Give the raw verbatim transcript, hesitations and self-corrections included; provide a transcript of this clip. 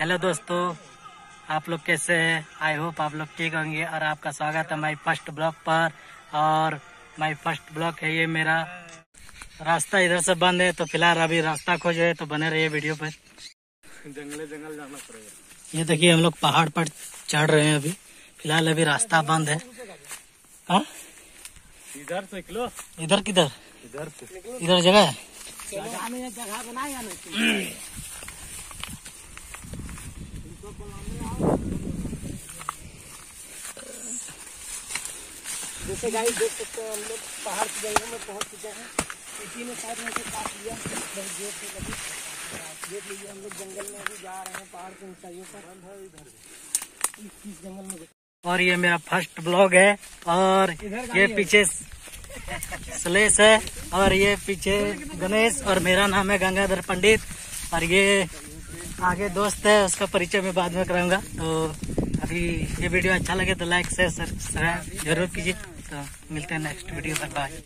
Hello दोस्तों, आप लोग कैसे हैं? आई होप आप लोग ठीक होंगे और आपका स्वागत है माई फर्स्ट ब्लॉग पर। और माई फर्स्ट ब्लॉग है ये मेरा। रास्ता इधर से बंद है तो फिलहाल अभी रास्ता खोजे, तो बने रहिए वीडियो पर। जंगले जंगल जाना पड़ेगा। ये देखिए हम लोग पहाड़ पर चढ़ रहे हैं। अभी फिलहाल अभी रास्ता बंद है। हाँ, इधर से निकलो। इधर किधर? इधर से इधर जगह है। जगह बनाया नहीं। जैसे गाइस देख सकते हैं, हम लोग पहाड़ के जंगल में पहुंच चुके हैं। किसी ने शायद मुझे काट लिया, बहुत जोर से लगी। देख लीजिए, हम लोग जंगल में अभी जा रहे हैं, पहाड़ की ऊंचाइयों पर। इधर इस जंगल में। और ये मेरा फर्स्ट ब्लॉग है। और ये पीछे सुलेश है और ये पीछे गणेश और मेरा नाम है गंगाधर पंडित। और ये आगे दोस्त है, उसका परिचय मैं बाद में कराऊंगा। तो अभी ये वीडियो अच्छा लगे तो लाइक शेयर सब्सक्राइब जरूर कीजिए। तो मिलते हैं नेक्स्ट वीडियो पर। बाय।